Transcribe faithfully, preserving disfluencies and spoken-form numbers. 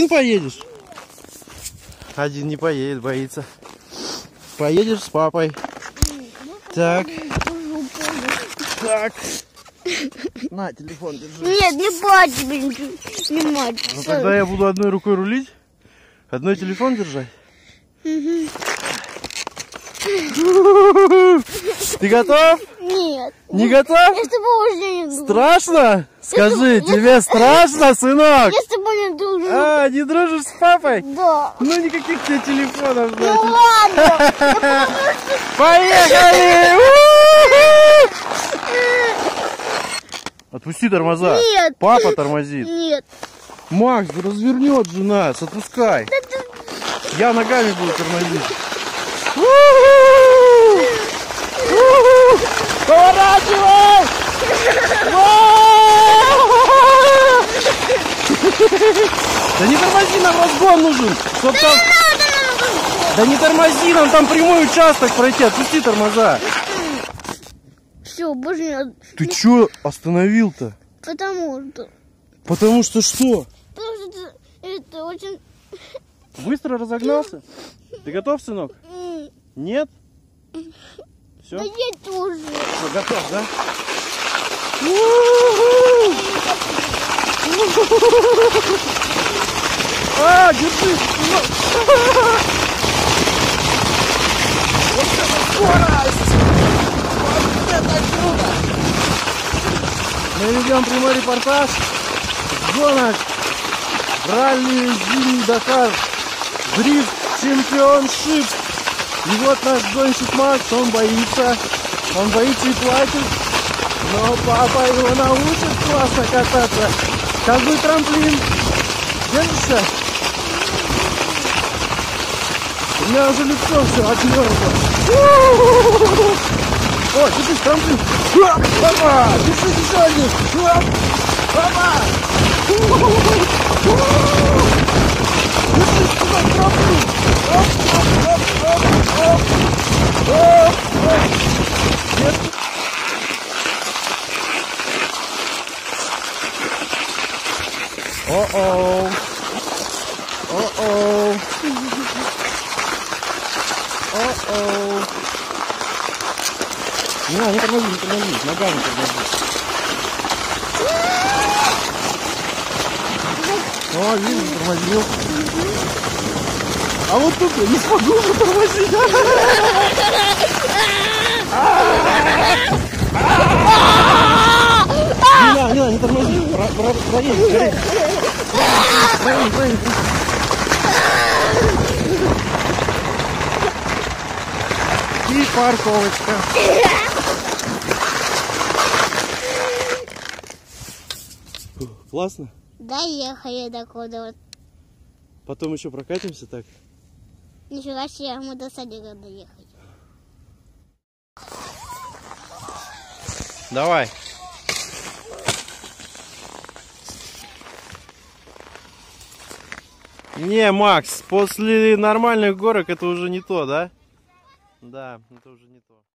один поедешь? Один не поедет, боится. Поедешь с папой. Так. Так. На, телефон держи. Нет, не плачь, блин, не мать. Ну тогда я буду одной рукой рулить, одной телефон держать. Угу. Ты готов? Нет. Не готов? Я с тобой уже не дружу. Страшно? Скажи, Я- тебе я- страшно, сынок? Я с тобой не дружу. А, не дружишь с папой? Да. Ну никаких тебе телефонов, Ну значит. ладно. Поехали! Отпусти тормоза. Нет. Папа тормозит. Нет. Макс, развернет же нас, отпускай. Я ногами буду тормозить. Поворачивай! Да не тормози, нам разгон нужен. Чтоб там... Да не тормози, нам там прямой участок пройти. Отпусти тормоза. Все, больше не... Ты чё остановил-то? Потому что... Потому что что? Потому что это, это очень... Быстро разогнался? Ты готов, сынок? М, Нет? Все? Да я тоже. Все, готов, да? А, держи! Вот это скорость! Вот это круто! Мы ведем прямой репортаж с гонок ралли Зимний Дакар Дрифт Чемпионшип. И вот наш гонщик Макс, он боится, он боится и плачет, но папа его научит классно кататься. Как будет трамплин? Держишься? У меня уже лицо все отмёрзло. О, держись, трамплин. Папа, держись еще один. Папа. Держись, сюда, трамплин. Оп, оп, оп, оп, оп. Оп, оп. Держи. О-оу. О-оу. О-оу. Не надо, не тормози, не тормози, ногами тормози. О, видишь, тормозил. А вот тут я не смогу уже тормозить. Не надо, не надо, не тормози. Проедь, скорее. Проедь, проедь. И парковочка. Классно? Доехали до куда вот. Потом еще прокатимся так. Нифига себе, мы до садика доехали. Давай. Не, Макс, после нормальных горок это уже не то, да? Да, это уже не то.